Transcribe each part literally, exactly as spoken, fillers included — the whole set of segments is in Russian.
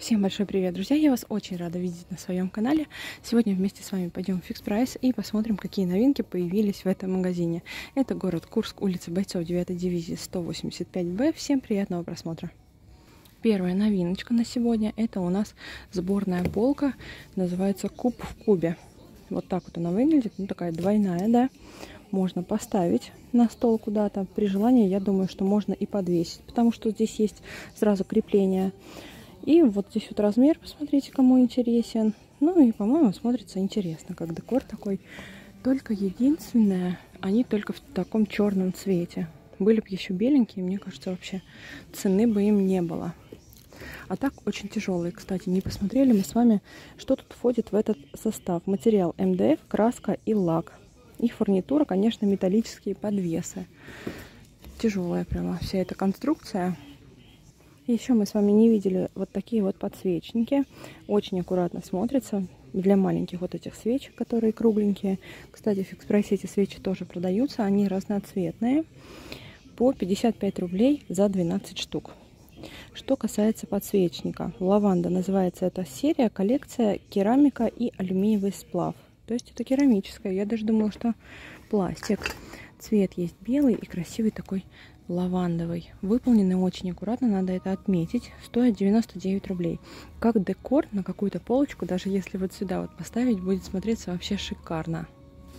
Всем большой привет, друзья! Я вас очень рада видеть на своем канале. Сегодня вместе с вами пойдем в Fix Price и посмотрим, какие новинки появились в этом магазине. Это город Курск, улица Бойцов девятой дивизии сто восемьдесят пять Б. Всем приятного просмотра! Первая новиночка на сегодня — это у нас сборная полка, называется Куб в кубе. Вот так вот она выглядит, ну такая двойная, да. Можно поставить на стол куда-то. При желании, я думаю, что можно и подвесить, потому что здесь есть сразу крепление. И вот здесь вот размер, посмотрите, кому интересен. Ну и, по-моему, смотрится интересно, как декор такой. Только единственное, они только в таком черном цвете. Были бы еще беленькие, мне кажется, вообще цены бы им не было. А так очень тяжелые. Кстати, не посмотрели мы с вами, что тут входит в этот состав. Материал эм дэ эф, краска и лак. И фурнитура, конечно, металлические подвесы. Тяжелая прямо вся эта конструкция. Еще мы с вами не видели вот такие вот подсвечники. Очень аккуратно смотрятся для маленьких вот этих свечек, которые кругленькие. Кстати, в Fix Price эти свечи тоже продаются. Они разноцветные. По пятьдесят пять рублей за двенадцать штук. Что касается подсвечника. Лаванда называется эта серия, коллекция керамика и алюминиевый сплав. То есть это керамическая. Я даже думала, что пластик. Цвет есть белый и красивый такой лавандовый. Выполнены очень аккуратно, надо это отметить. Стоит девяносто девять рублей. Как декор на какую-то полочку, даже если вот сюда вот поставить, будет смотреться вообще шикарно.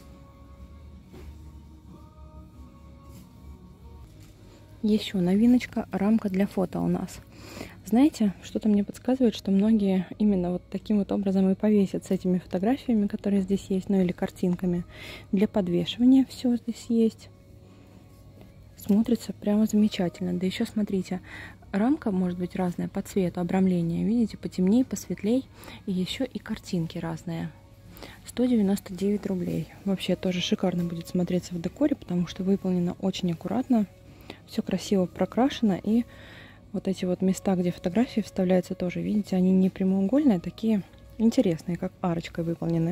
Еще новиночка, рамка для фото у нас. Знаете, что-то мне подсказывает, что многие именно вот таким вот образом и повесят с этими фотографиями, которые здесь есть, ну или картинками. Для подвешивания все здесь есть. Смотрится прямо замечательно. Да еще смотрите, рамка может быть разная по цвету, обрамления. Видите, потемнее, посветлей. И еще и картинки разные. сто девяносто девять рублей. Вообще тоже шикарно будет смотреться в декоре, потому что выполнено очень аккуратно. Все красиво прокрашено. И вот эти вот места, где фотографии вставляются, тоже, видите, они не прямоугольные, такие интересные, как арочкой выполнены.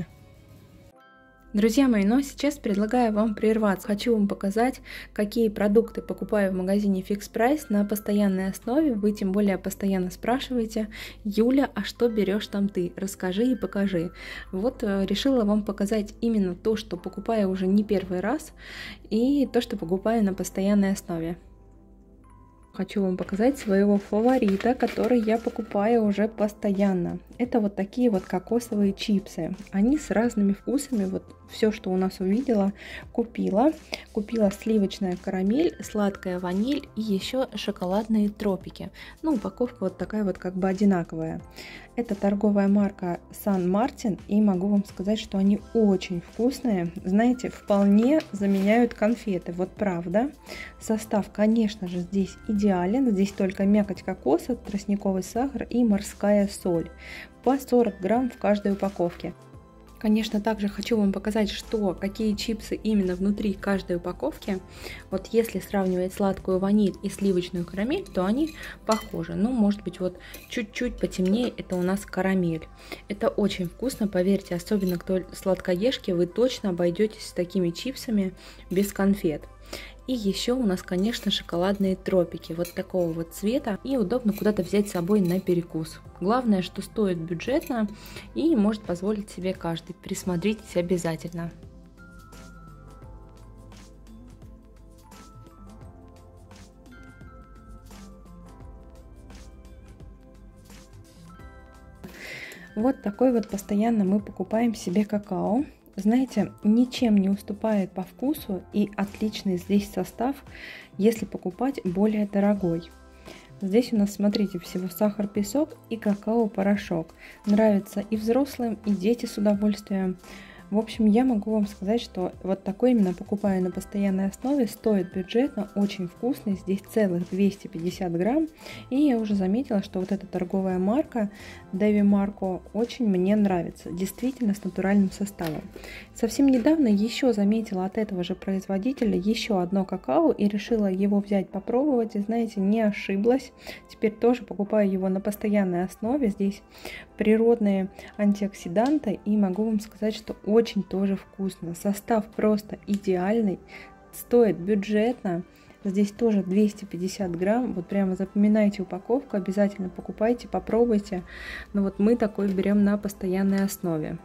Друзья мои, но сейчас предлагаю вам прерваться. Хочу вам показать, какие продукты покупаю в магазине Fix Price на постоянной основе. Вы тем более постоянно спрашиваете: Юля, а что берешь там ты? Расскажи и покажи. Вот решила вам показать именно то, что покупаю уже не первый раз, и то, что покупаю на постоянной основе. Хочу вам показать своего фаворита, который я покупаю уже постоянно. Это вот такие вот кокосовые чипсы. Они с разными вкусами. Вот все, что у нас увидела, купила. Купила сливочная карамель, сладкая ваниль и еще шоколадные тропики. Ну, упаковка вот такая вот как бы одинаковая. Это торговая марка Сан Мартин, и могу вам сказать, что они очень вкусные. Знаете, вполне заменяют конфеты, вот правда. Состав, конечно же, здесь идеален. Здесь только мякоть кокоса, тростниковый сахар и морская соль. По сорок грамм в каждой упаковке. Конечно, также хочу вам показать, что какие чипсы именно внутри каждой упаковки. Вот если сравнивать сладкую ваниль и сливочную карамель, то они похожи. Ну, может быть, вот чуть-чуть потемнее это у нас карамель. Это очень вкусно, поверьте, особенно кто сладкоежки, вы точно обойдетесь с такими чипсами без конфет. И еще у нас, конечно, шоколадные тропики вот такого вот цвета, и удобно куда-то взять с собой на перекус. Главное, что стоит бюджетно и может позволить себе каждый. Присмотритесь обязательно. Вот такой вот постоянно мы покупаем себе какао. Знаете, ничем не уступает по вкусу, и отличный здесь состав, если покупать более дорогой. Здесь у нас, смотрите, всего сахар, песок и какао-порошок. Нравится и взрослым, и дети с удовольствием. В общем, я могу вам сказать, что вот такой именно покупаю на постоянной основе, стоит бюджетно, очень вкусный, здесь целых двести пятьдесят грамм. И я уже заметила, что вот эта торговая марка Дэви Марко очень мне нравится, действительно с натуральным составом. Совсем недавно еще заметила от этого же производителя еще одно какао и решила его взять попробовать, и знаете, не ошиблась. Теперь тоже покупаю его на постоянной основе, здесь природные антиоксиданты, и могу вам сказать, что очень тоже вкусно. Состав просто идеальный, стоит бюджетно. Здесь тоже двести пятьдесят грамм. Вот прямо запоминайте упаковку, обязательно покупайте, попробуйте. Но вот мы такой берем на постоянной основе.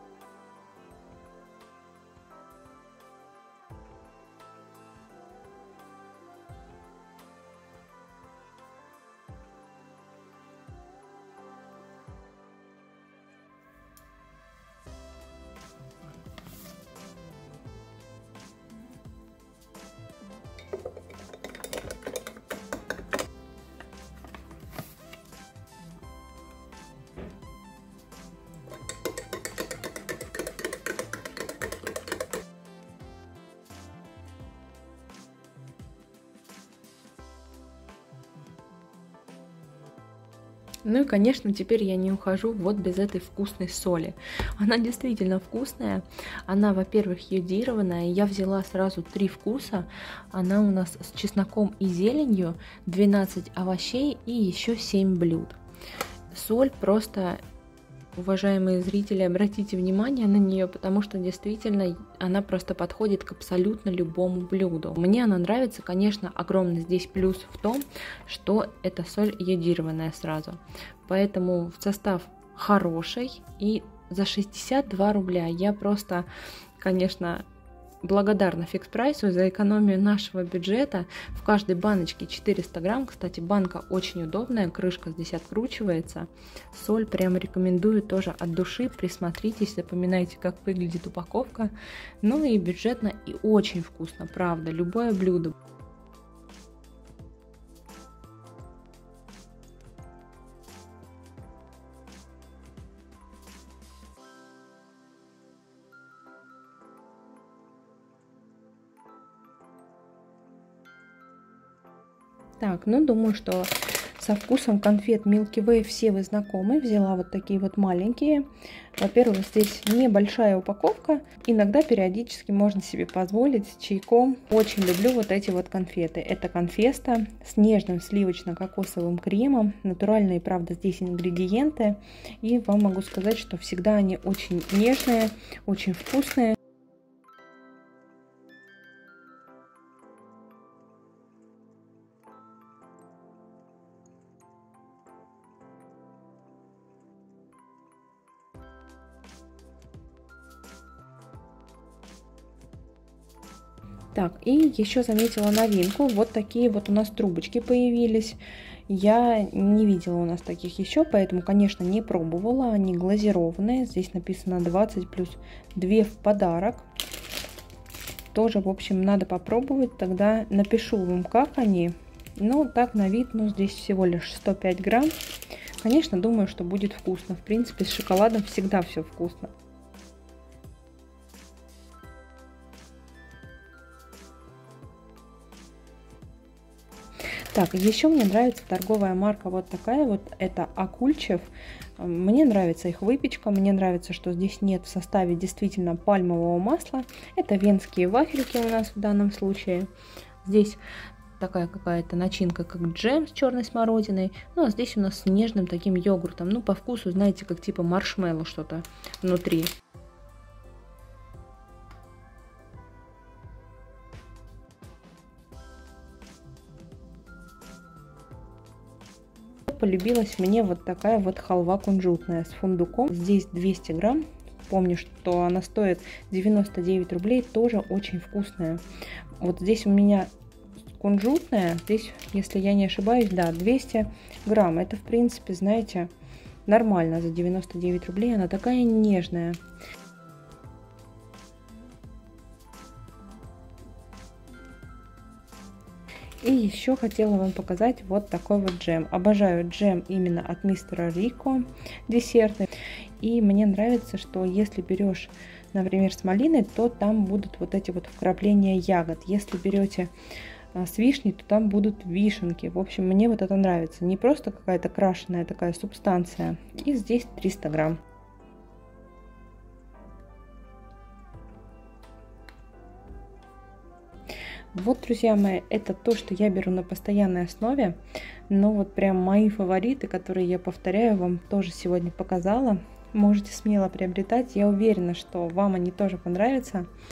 Ну и, конечно, теперь я не ухожу вот без этой вкусной соли. Она действительно вкусная. Она, во-первых, йодированная. Я взяла сразу три вкуса. Она у нас с чесноком и зеленью, двенадцать овощей и еще семь блюд. Соль просто... Уважаемые зрители, обратите внимание на нее, потому что действительно она просто подходит к абсолютно любому блюду. Мне она нравится, конечно, огромный здесь плюс в том, что эта соль йодированная сразу. Поэтому в состав хороший, и за шестьдесят два рубля я просто, конечно, благодарна Фикс Прайсу за экономию нашего бюджета. В каждой баночке четыреста грамм. Кстати, банка очень удобная, крышка здесь откручивается. Соль прямо рекомендую тоже от души. Присмотритесь, запоминайте, как выглядит упаковка. Ну и бюджетно, и очень вкусно, правда. Любое блюдо. Так, ну думаю, что со вкусом конфет Milky Way все вы знакомы. Взяла вот такие вот маленькие. Во-первых, здесь небольшая упаковка. Иногда периодически можно себе позволить чайком. Очень люблю вот эти вот конфеты. Это конфеста с нежным сливочно-кокосовым кремом. Натуральные, правда, здесь ингредиенты. И вам могу сказать, что всегда они очень нежные, очень вкусные. Так, и еще заметила новинку. Вот такие вот у нас трубочки появились. Я не видела у нас таких еще, поэтому, конечно, не пробовала. Они глазированные. Здесь написано двадцать плюс два в подарок. Тоже, в общем, надо попробовать. Тогда напишу вам, как они. Ну, так на вид, ну, здесь всего лишь сто пять грамм. Конечно, думаю, что будет вкусно. В принципе, с шоколадом всегда все вкусно. Так, еще мне нравится торговая марка вот такая вот, это Акульчев. Мне нравится их выпечка, мне нравится, что здесь нет в составе действительно пальмового масла. Это венские вафельки у нас в данном случае. Здесь такая какая-то начинка, как джем с черной смородиной. Ну, а здесь у нас с нежным таким йогуртом. Ну, по вкусу, знаете, как типа маршмеллоу что-то внутри. Полюбилась мне вот такая вот халва кунжутная с фундуком. Здесь двести грамм. Помню, что она стоит девяносто девять рублей. Тоже очень вкусная. Вот здесь у меня кунжутная. Здесь, если я не ошибаюсь, да, двести грамм. Это, в принципе, знаете, нормально за девяносто девять рублей. Она такая нежная. И еще хотела вам показать вот такой вот джем. Обожаю джем именно от мистера Рико, десертный. И мне нравится, что если берешь, например, с малиной, то там будут вот эти вот вкрапления ягод. Если берете с вишней, то там будут вишенки. В общем, мне вот это нравится. Не просто какая-то крашеная такая субстанция. И здесь триста грамм. Вот, друзья мои, это то, что я беру на постоянной основе. Но вот прям мои фавориты, которые я повторяю, вам тоже сегодня показала. Можете смело приобретать. Я уверена, что вам они тоже понравятся.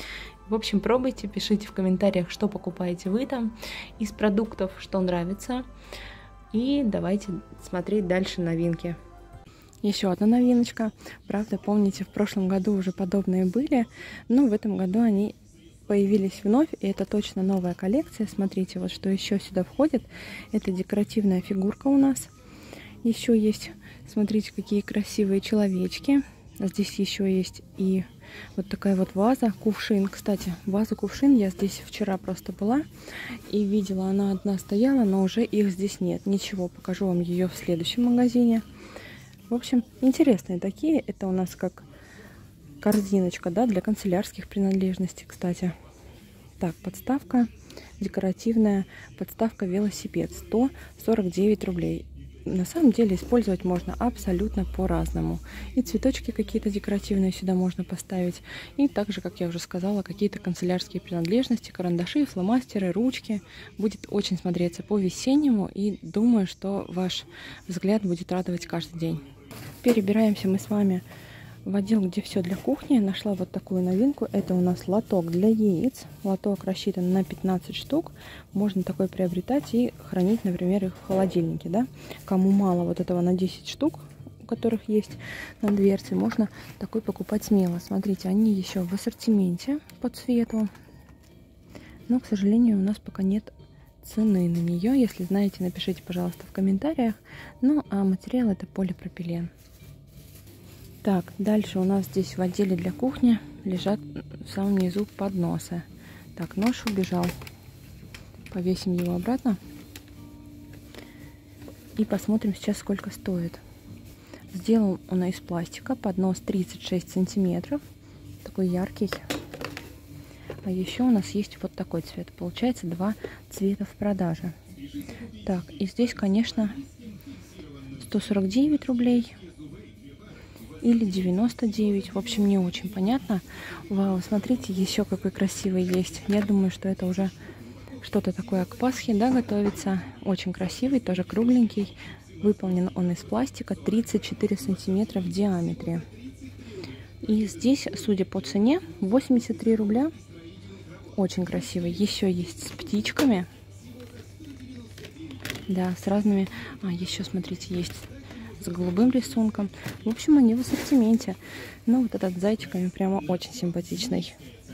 В общем, пробуйте, пишите в комментариях, что покупаете вы там из продуктов, что нравится. И давайте смотреть дальше новинки. Еще одна новиночка. Правда, помните, в прошлом году уже подобные были, но в этом году они появились вновь, и это точно новая коллекция. Смотрите, вот что еще сюда входит. Это декоративная фигурка у нас. Еще есть, смотрите, какие красивые человечки. Здесь еще есть и вот такая вот ваза, кувшин. Кстати, ваза-кувшин, я здесь вчера просто была и видела, она одна стояла, но уже их здесь нет. Ничего, покажу вам ее в следующем магазине. В общем, интересные такие. Это у нас как корзиночка, да, для канцелярских принадлежностей, кстати. Так, подставка декоративная, подставка велосипед, сто сорок девять рублей. На самом деле использовать можно абсолютно по-разному. И цветочки какие-то декоративные сюда можно поставить. И также, как я уже сказала, какие-то канцелярские принадлежности, карандаши, фломастеры, ручки. Будет очень смотреться по-весеннему. И думаю, что ваш взгляд будет радовать каждый день. Перебираемся мы с вами в отдел, где все для кухни. Нашла вот такую новинку. Это у нас лоток для яиц. Лоток рассчитан на пятнадцать штук. Можно такой приобретать и хранить, например, их в холодильнике. Да? Кому мало вот этого на десять штук, у которых есть на дверце, можно такой покупать смело. Смотрите, они еще в ассортименте по цвету. Но, к сожалению, у нас пока нет цены на нее. Если знаете, напишите, пожалуйста, в комментариях. Ну, а материал это полипропилен. Так, дальше у нас здесь в отделе для кухни лежат в самом низу подносы. Так, нож убежал. Повесим его обратно. И посмотрим сейчас, сколько стоит. Сделан он из пластика. Поднос тридцать шесть сантиметров. Такой яркий. А еще у нас есть вот такой цвет. Получается два цвета в продаже. Так, и здесь, конечно, сто сорок девять рублей. Или девяносто девять. В общем, не очень понятно. Вау, смотрите, еще какой красивый есть. Я думаю, что это уже что-то такое к Пасхе, да, готовится. Очень красивый, тоже кругленький. Выполнен он из пластика, тридцать четыре сантиметра в диаметре. И здесь, судя по цене, восемьдесят три рубля. Очень красивый. Еще есть с птичками. Да, с разными. А, еще, смотрите, есть с голубым рисунком. В общем, они в ассортименте. Но вот этот с зайчиками прямо очень симпатичный.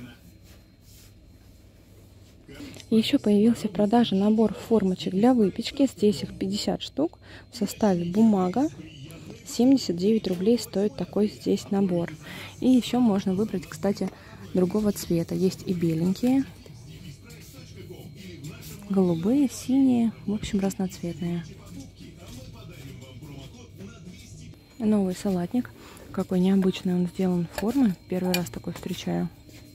Еще появился в продаже набор формочек для выпечки. Здесь их пятьдесят штук. В составе бумага. семьдесят девять рублей стоит такой здесь набор. И еще можно выбрать, кстати, другого цвета. Есть и беленькие, голубые, синие. В общем, разноцветные. Новый салатник. Какой необычный он сделан формы. Первый раз такой встречаю.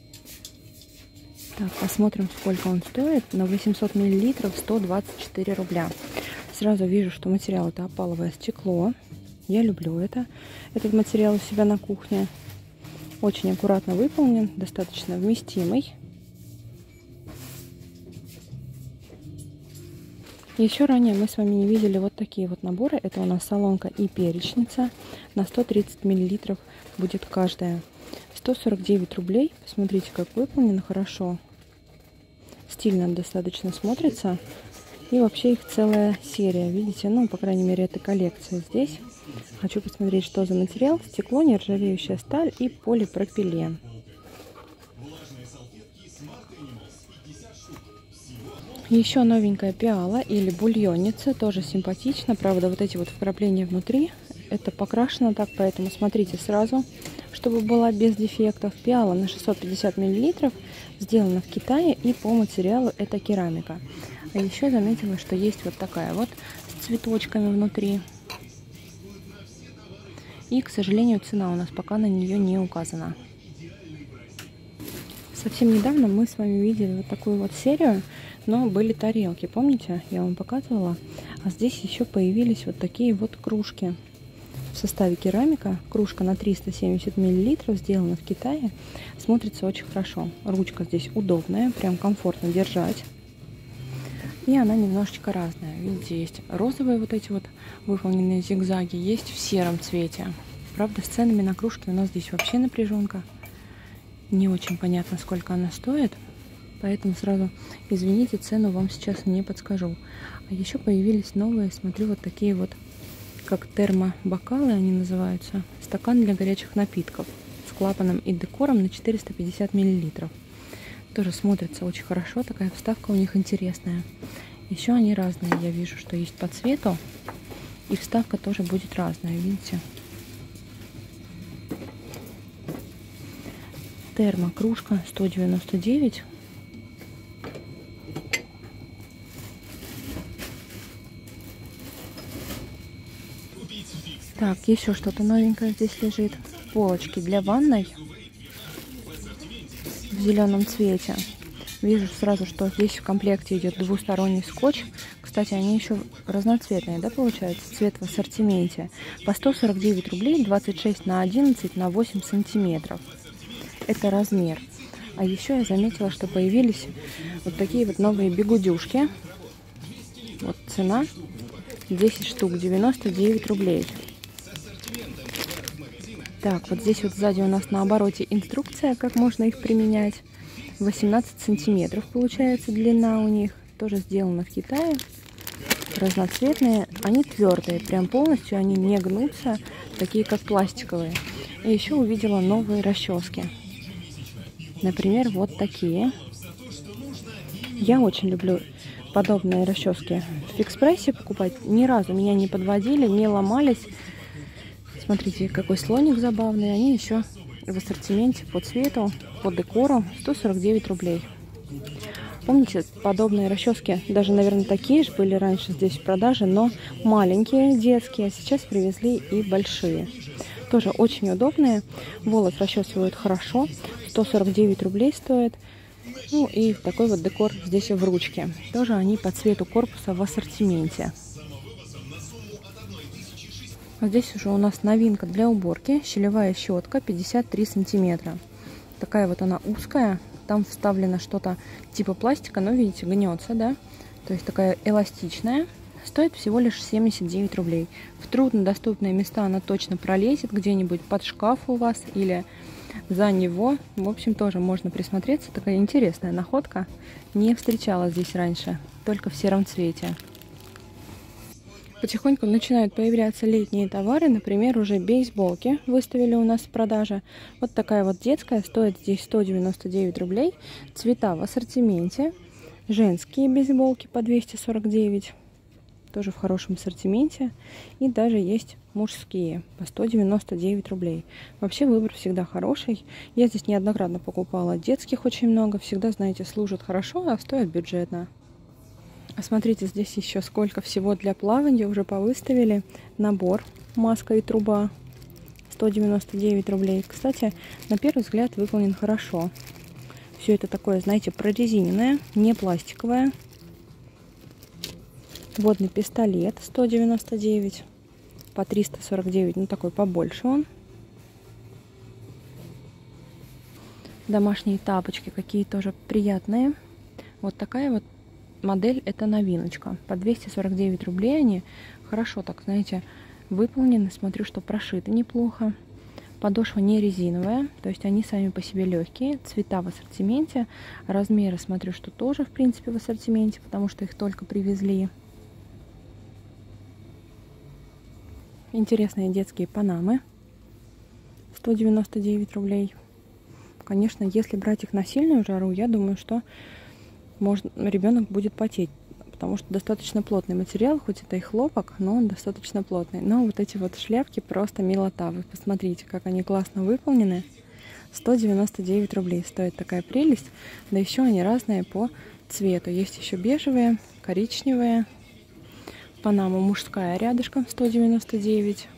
Так, посмотрим, сколько он стоит. На восемьсот миллилитров сто двадцать четыре рубля. Сразу вижу, что материал это опаловое стекло. Я люблю это. Этот материал у себя на кухне. Очень аккуратно выполнен, достаточно вместимый. Еще ранее мы с вами не видели вот такие вот наборы. Это у нас солонка и перечница. На сто тридцать миллилитров будет каждая. сто сорок девять рублей. Посмотрите, как выполнено хорошо. Стильно достаточно смотрится. И вообще их целая серия. Видите, ну, по крайней мере, это коллекция здесь. Хочу посмотреть, что за материал. Стекло, нержавеющая сталь и полипропилен. Еще новенькая пиала или бульонница, тоже симпатично. Правда, вот эти вот вкрапления внутри, это покрашено так, поэтому смотрите сразу, чтобы была без дефектов. Пиала на шестьсот пятьдесят миллилитров, сделана в Китае, и по материалу это керамика. А еще заметила, что есть вот такая вот с цветочками внутри. И, к сожалению, цена у нас пока на нее не указана. Совсем недавно мы с вами видели вот такую вот серию, но были тарелки, помните, я вам показывала. А здесь еще появились вот такие вот кружки. В составе керамика, кружка на триста семьдесят миллилитров, сделана в Китае. Смотрится очень хорошо. Ручка здесь удобная, прям комфортно держать. И она немножечко разная. Видите, есть розовые вот эти вот выполненные зигзаги, есть в сером цвете. Правда, с ценами на кружки у нас здесь вообще напряженка. Не очень понятно, сколько она стоит. Поэтому сразу, извините, цену вам сейчас не подскажу. А еще появились новые, смотрю, вот такие вот, как термобокалы они называются. Стакан для горячих напитков с клапаном и декором на четыреста пятьдесят миллилитров. Тоже смотрится очень хорошо, такая вставка у них интересная. Еще они разные, я вижу, что есть по цвету. И вставка тоже будет разная, видите? Термокружка сто девяносто девять. Так, еще что-то новенькое здесь лежит. Полочки для ванной в зеленом цвете. Вижу сразу, что здесь в комплекте идет двусторонний скотч. Кстати, они еще разноцветные, да, получается? Цвет в ассортименте. По сто сорок девять рублей, двадцать шесть на одиннадцать на восемь сантиметров. Это размер. А еще я заметила, что появились вот такие вот новые бигудюшки. Вот цена десять штук, девяносто девять рублей. Так, вот здесь вот сзади у нас на обороте инструкция, как можно их применять. восемнадцать сантиметров получается длина у них. Тоже сделано в Китае. Разноцветные. Они твердые, прям полностью они не гнутся, такие как пластиковые. И еще увидела новые расчески. Например, вот такие. Я очень люблю подобные расчески в Фикспрессе покупать. Ни разу меня не подводили, не ломались. Смотрите, какой слоник забавный. Они еще в ассортименте по цвету, по декору сто сорок девять рублей. Помните, подобные расчески, даже, наверное, такие же были раньше здесь в продаже, но маленькие, детские, а сейчас привезли и большие. Тоже очень удобные. Волос расчесывают хорошо. сто сорок девять рублей стоит. Ну и такой вот декор здесь в ручке. Тоже они по цвету корпуса в ассортименте. Здесь уже у нас новинка для уборки. Щелевая щетка пятьдесят три сантиметра. Такая вот она узкая. Там вставлено что-то типа пластика, но видите, гнется, да? То есть такая эластичная. Стоит всего лишь семьдесят девять рублей. В труднодоступные места она точно пролезет. Где-нибудь под шкаф у вас или за него. В общем, тоже можно присмотреться. Такая интересная находка. Не встречала здесь раньше. Только в сером цвете. Потихоньку начинают появляться летние товары. Например, уже бейсболки выставили у нас в продаже. Вот такая вот детская. Стоит здесь сто девяносто девять рублей. Цвета в ассортименте. Женские бейсболки по двести сорок девять. Тоже в хорошем ассортименте. И даже есть мужские по сто девяносто девять рублей. Вообще выбор всегда хороший. Я здесь неоднократно покупала детских очень много. Всегда, знаете, служат хорошо, а стоят бюджетно. Смотрите, здесь еще сколько всего для плавания уже повыставили. Набор маска и труба сто девяносто девять рублей. Кстати, на первый взгляд выполнен хорошо. Все это такое, знаете, прорезиненное, не пластиковое. Водный пистолет сто девяносто девять по триста сорок девять, ну такой побольше он. Домашние тапочки какие тоже приятные. Вот такая вот модель, это новиночка. По двести сорок девять рублей они хорошо, так знаете, выполнены. Смотрю, что прошиты неплохо. Подошва не резиновая, то есть они сами по себе легкие. Цвета в ассортименте. Размеры смотрю, что тоже в принципе в ассортименте, потому что их только привезли. Интересные детские панамы. сто девяносто девять рублей. Конечно, если брать их на сильную жару, я думаю, что Можно, ребенок будет потеть, потому что достаточно плотный материал, хоть это и хлопок, но он достаточно плотный. Но вот эти вот шляпки просто милота. Вы посмотрите, как они классно выполнены. сто девяносто девять рублей стоит такая прелесть. Да еще они разные по цвету. Есть еще бежевые, коричневые. Панама мужская рядышком сто девяносто девять.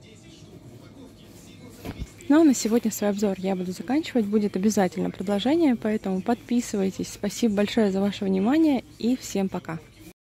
Ну а на сегодня свой обзор я буду заканчивать. Будет обязательно продолжение, поэтому подписывайтесь. Спасибо большое за ваше внимание и всем пока.